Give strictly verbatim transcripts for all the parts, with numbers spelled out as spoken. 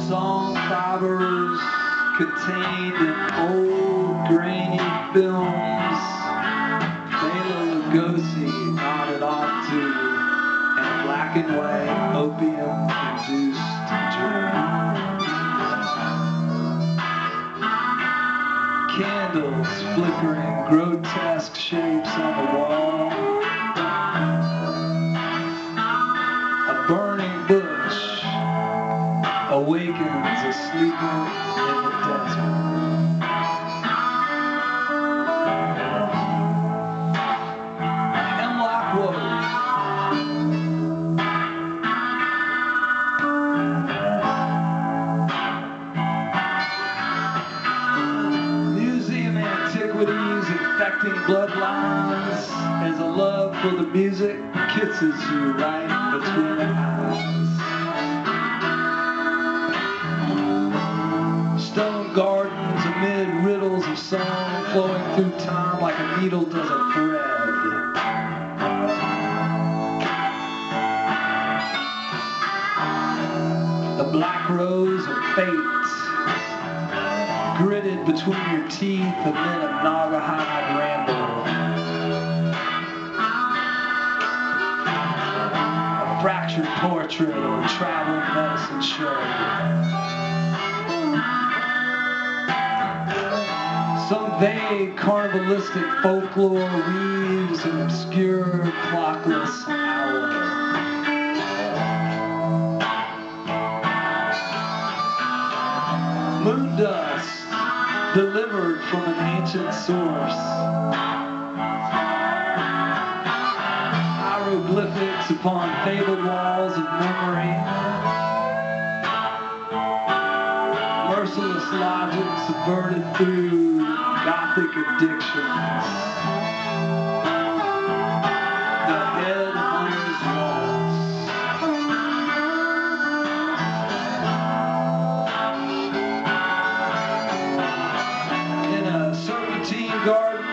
Song fibers contained in old grainy films Bela Lugosi nodded off to in a black and white opium-induced dream. Candles flickering grotesque shapes on the wall. A burning bush awakens a sleeper in the desert. Hemlock wood. Museum antiquities infecting bloodlines as a love for the music kisses you right between the eyes. Stone gardens amid riddles of song flowing through time like a needle does a thread. The black rose of fate gritted between your teeth amid a Naugahyde ramble. A fractured portrait of a traveling medicine show. Some vague carnivalistic folklore weaves an obscure clockless hour. Moon dust delivered from an ancient source. Hieroglyphics upon fabled walls of memory. Merciless logic subverted through Gothic addictions. The head blues waltz. In a serpentine garden,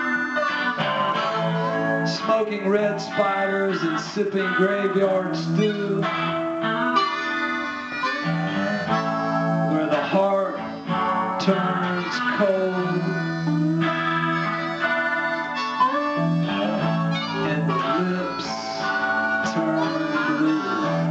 smoking red spiders and sipping graveyard stew, where the heart turns cold and the lips turn blue.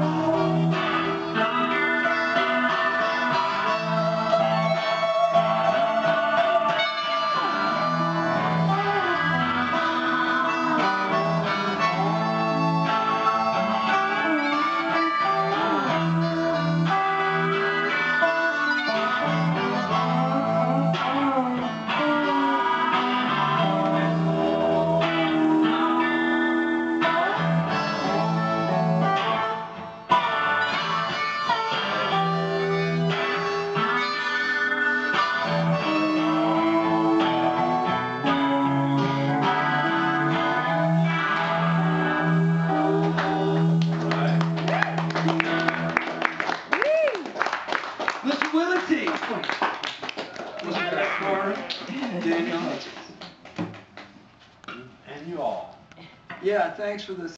Mister Willie Mister Carter, Daniel Hutchens, and you all. Yeah, thanks for this.